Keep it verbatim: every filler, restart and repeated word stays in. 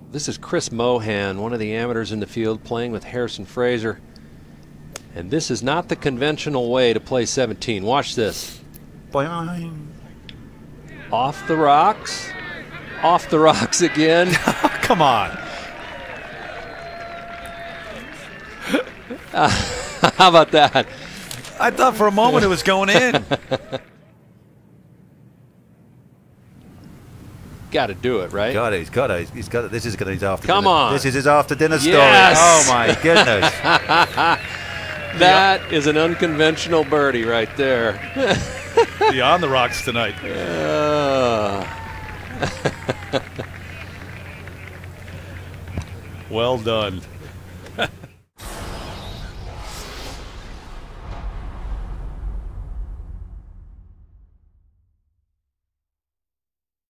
This is Chris Mohan, one of the amateurs in the field, playing with Harrison Fraser. And this is not the conventional way to play seventeen. Watch this. Boing. Off the rocks. Off the rocks again. Come on. Uh, how about that? I thought for a moment it was going in. Got to do it, right? Got it. He's got it. He's got it. This is going to his after. Come dinner. on. This is his after dinner story. Yes. Oh my goodness. That is an unconventional birdie right there. Beyond the rocks tonight. Uh. Well done.